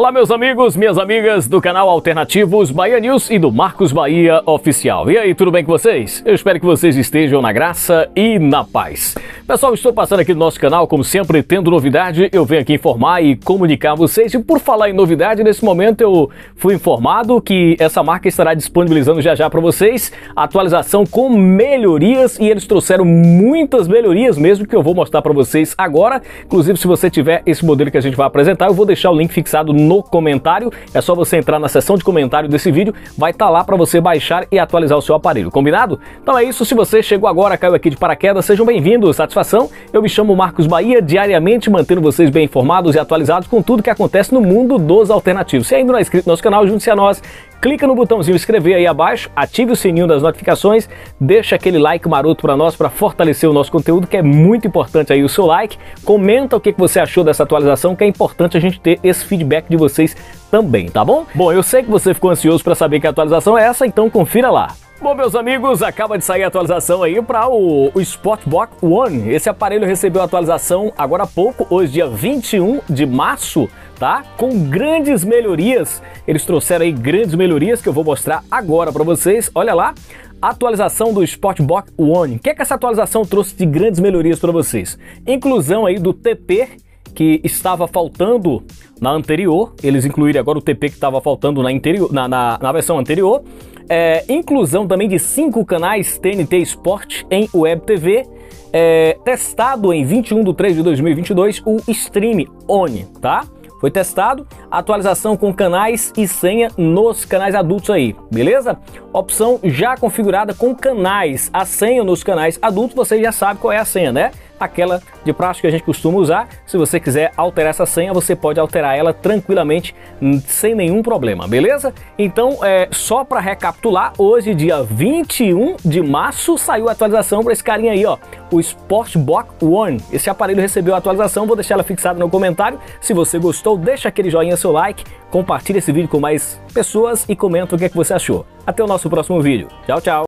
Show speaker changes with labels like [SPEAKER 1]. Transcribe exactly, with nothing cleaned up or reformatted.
[SPEAKER 1] Olá meus amigos, minhas amigas do canal Alternativos Bahia News e do Marcos Bahia Oficial. E aí, tudo bem com vocês? Eu espero que vocês estejam na graça e na paz. Pessoal, estou passando aqui no nosso canal, como sempre, tendo novidade, eu venho aqui informar e comunicar a vocês. E por falar em novidade, nesse momento eu fui informado que essa marca estará disponibilizando já já para vocês a atualização com melhorias, e eles trouxeram muitas melhorias mesmo, que eu vou mostrar para vocês agora. Inclusive, se você tiver esse modelo que a gente vai apresentar, eu vou deixar o link fixado no comentário. É só você entrar na seção de comentário desse vídeo, vai estar lá para você baixar e atualizar o seu aparelho, combinado? Então é isso, se você chegou agora, caiu aqui de paraquedas, sejam bem-vindos, satisfação. Eu me chamo Marcos Bahia, diariamente mantendo vocês bem informados e atualizados com tudo que acontece no mundo dos alternativos. Se ainda não é inscrito no nosso canal, junte-se a nós. Clica no botãozinho inscrever aí abaixo, ative o sininho das notificações, deixa aquele like maroto para nós, para fortalecer o nosso conteúdo, que é muito importante aí o seu like. Comenta o que você achou dessa atualização, que é importante a gente ter esse feedback de vocês também, tá bom? Bom, eu sei que você ficou ansioso para saber que a atualização é essa, então confira lá. Bom, meus amigos, acaba de sair a atualização aí para o, o Sportbox One. Esse aparelho recebeu a atualização agora há pouco, hoje dia vinte e um de março, tá? Com grandes melhorias. Eles trouxeram aí grandes melhorias que eu vou mostrar agora para vocês. Olha lá, atualização do Sportbox One. O que é que essa atualização trouxe de grandes melhorias para vocês? Inclusão aí do T P, que estava faltando na anterior. Eles incluíram agora o T P que estava faltando na, interior, na, na, na versão anterior. É, inclusão também de cinco canais T N T Sport em Web T V. É, testado em vinte e um de três de dois mil e vinte e dois o Stream On, tá? Foi testado, atualização com canais e senha nos canais adultos aí, beleza? Opção já configurada com canais. A senha nos canais adultos, você já sabe qual é a senha, né? Aquela de prática que a gente costuma usar. Se você quiser alterar essa senha, você pode alterar ela tranquilamente, sem nenhum problema, beleza? Então, é, só para recapitular, hoje, dia vinte e um de março, saiu a atualização para esse carinha aí, ó, o Sportbox One. Esse aparelho recebeu a atualização, vou deixar ela fixada no comentário. Se você gostou, deixa aquele joinha, seu like, compartilha esse vídeo com mais pessoas e comenta o que é que você achou. Até o nosso próximo vídeo. Tchau, tchau!